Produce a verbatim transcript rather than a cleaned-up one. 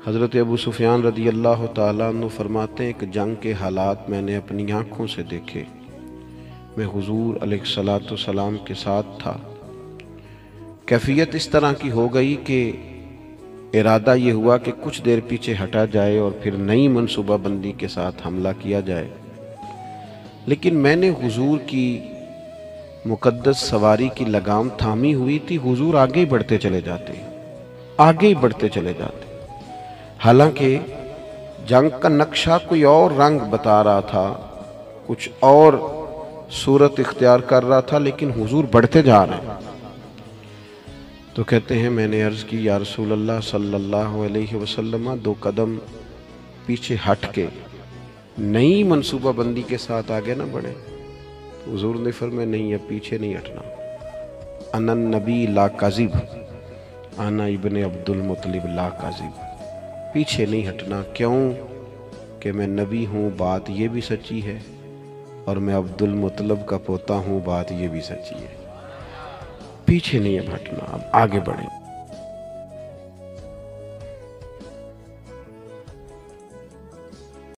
حضرت ابو سفیان رضی اللہ تعالیٰ عنہ فرماتے ہیں کہ جنگ کے حالات میں نے اپنی آنکھوں سے دیکھے۔ میں حضور علیہ الصلوۃ والسلام کے ساتھ تھا۔ کیفیت اس طرح کی ہو گئی کہ ارادہ یہ ہوا کہ کچھ دیر پیچھے ہٹا جائے اور پھر نئی منصوبہ بندی کے ساتھ حملہ کیا جائے، لیکن میں نے حضور کی مقدس سواری کی لگام تھامی ہوئی تھی۔ حضور آگے بڑھتے چلے جاتے آگے بڑھتے چلے جاتے حالانکہ جنگ کا نقشہ کوئی اور رنگ بتا رہا تھا، کچھ اور صورت اختیار کر رہا تھا، لیکن حضور بڑھتے جا رہے ہیں۔ تو کہتے ہیں میں نے عرض کی یا رسول اللہ صلی اللہ علیہ وسلم دو قدم پیچھے ہٹ کے نئی منصوبہ بندی کے ساتھ آگے نہ بڑھے۔ تو حضور نے فرمایا نہیں، اب پیچھے نہیں ہٹنا۔ انا النبی لا کاذب، انا ابن عبد المطلب لا کاذب، پیچھے نہیں ہٹنا۔ کیوں کہ میں نبی ہوں، بات یہ بھی سچی ہے، اور میں عبد المطلب کا پوتا ہوں، بات یہ بھی سچی ہے۔ پیچھے نہیں اب ہٹنا، اب آگے بڑھیں۔